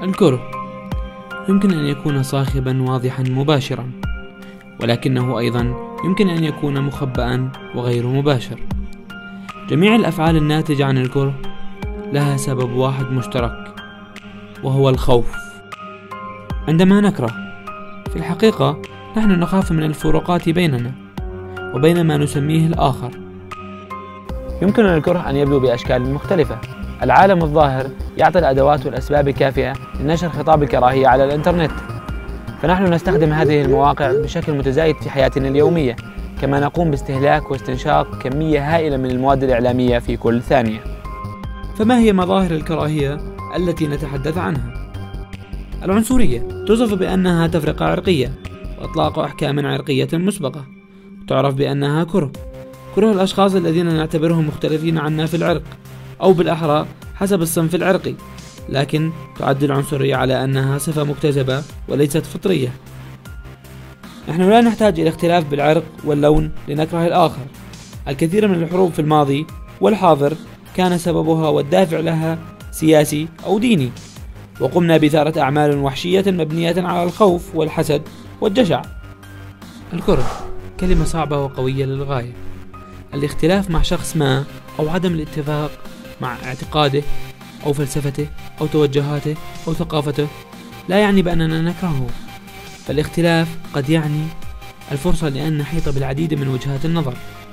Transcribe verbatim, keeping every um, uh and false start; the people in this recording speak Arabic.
الكره يمكن أن يكون صاخبا واضحا مباشرا، ولكنه أيضا يمكن أن يكون مخبأ وغير مباشر. جميع الأفعال الناتجة عن الكره لها سبب واحد مشترك، وهو الخوف. عندما نكره، في الحقيقة نحن نخاف من الفروقات بيننا وبين ما نسميه الآخر. يمكن للكره أن يبدو بأشكال مختلفة. العالم الظاهر يعطي الأدوات والأسباب الكافية لنشر خطاب الكراهية على الإنترنت، فنحن نستخدم هذه المواقع بشكل متزايد في حياتنا اليومية، كما نقوم باستهلاك واستنشاق كمية هائلة من المواد الإعلامية في كل ثانية. فما هي مظاهر الكراهية التي نتحدث عنها؟ العنصرية توصف بأنها تفرقة عرقية وإطلاق أحكام عرقية مسبقة، تعرف بأنها كره كره الأشخاص الذين نعتبرهم مختلفين عنا في العرق، أو بالأحرى حسب الصنف العرقي، لكن تعد العنصرية على أنها صفة مكتسبة وليست فطرية. نحن لا نحتاج إلى اختلاف بالعرق واللون لنكره الآخر. الكثير من الحروب في الماضي والحاضر كان سببها والدافع لها سياسي أو ديني، وقمنا بإثارة أعمال وحشية مبنية على الخوف والحسد والجشع. الكره كلمة صعبة وقوية للغاية. الاختلاف مع شخص ما أو عدم الاتفاق مع اعتقاده أو فلسفته أو توجهاته أو ثقافته لا يعني بأننا نكرهه، فالاختلاف قد يعني الفرصة لأن نحيط بالعديد من وجهات النظر